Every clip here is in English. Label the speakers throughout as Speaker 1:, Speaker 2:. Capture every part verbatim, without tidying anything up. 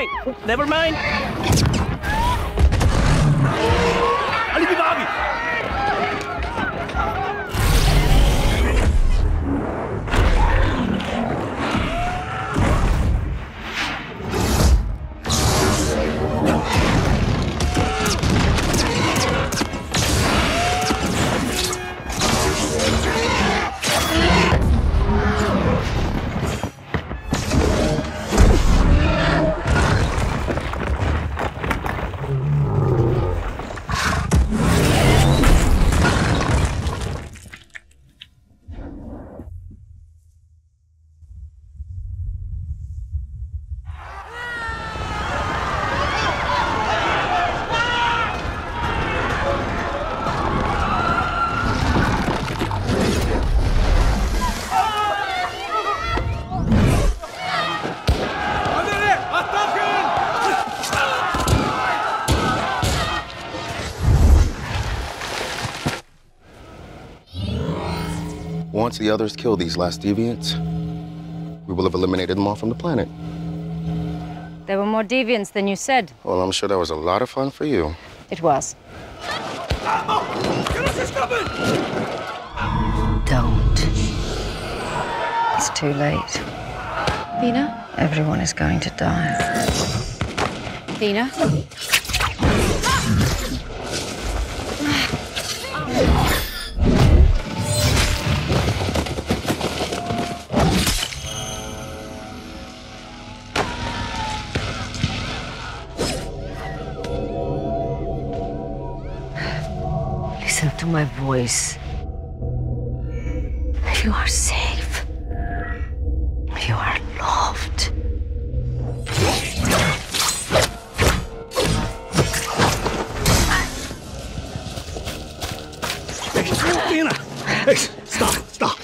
Speaker 1: mind. Never mind. Ali Bobby.
Speaker 2: Once the others kill these last deviants, we will have eliminated them all from the planet.
Speaker 3: There were more deviants than you said.
Speaker 2: Well, I'm sure that was a lot of fun for you.
Speaker 3: It was. Don't. It's too late.
Speaker 4: Thena?
Speaker 3: Everyone is going to die.
Speaker 4: Thena?
Speaker 3: Listen to my voice. You are safe. You are loved.
Speaker 1: Hey, Thena! Hey, stop, stop, stop!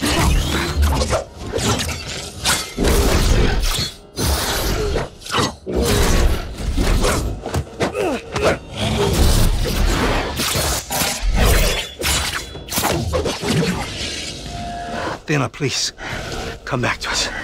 Speaker 1: Thena, please, come back to us.